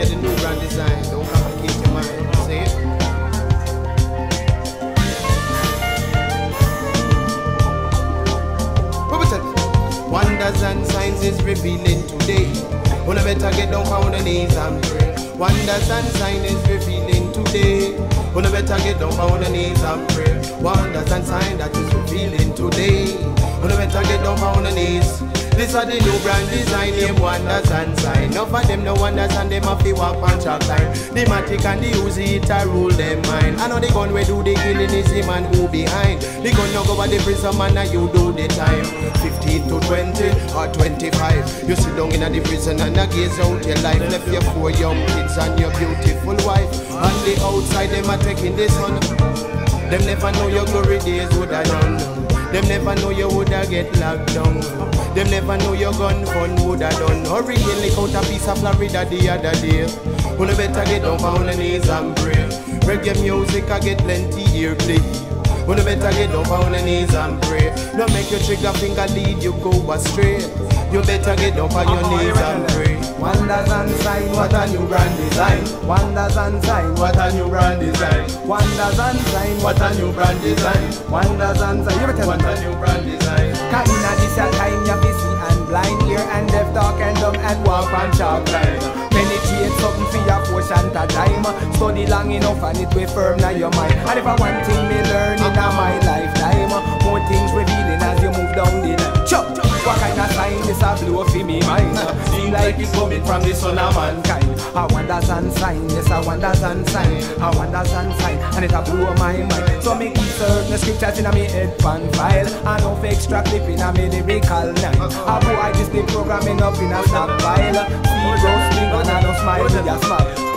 the new brand design. Don't complicate your mind. See it? Wonders and signs is revealing today. Wanna better get down on the knees and pray. Wonders and signs is revealing today. Wanna better get down on the knees and pray. Wonders and signs that is revealing today. Wanna better get down on the knees. This are the new brand design, name wonders and sign. None of them no wonders and them have to walk on chalk line. The matic and the Uzi it a rule them mind. I know the gun we do the killing is the man who behind. The gun no go by the prison man and you do the time. 15 to 20 or 25. You sit down in the prison and gaze out your life. Left your 4 young kids and your beautiful wife. On the outside them are taking the sun. Them never know your glory days would have done. Them never know you woulda get locked down. Them never know your gun fun woulda done. Hurricane lick out a piece of Florida the other day. Wanna better get down on the knees and pray. Reggae music I get plenty earplay. Wanna better get down on the knees and pray. Don't make your trigger finger lead you go astray. You better get down on your knees and pray. Wonders and signs, What a new brand design. wonders and signs, What a new brand design. wonders and signs, What a new brand design. wonders and signs. You better What a new brand design. Cause inna this a time you be see and blind, ear and deaf, talk and dumb and walk on chalk line. Penetrate something for your portion at time. Study long enough and it will firm now your mind. And if I one thing me learn in my lifetime, more things revealing as you move down the line. Chop! What kind of sign this a blow for me mind? Seems like it's coming from the son of mankind. I wonders and sign, yes I wonders and sign, I wonders and sign, and it a blow my mind. So me keep certain scriptures in a me head fan file, and no extra clip in a me lyrical line. I boy this the programming up in a stockpile. See roasting and I don't smile with a smile.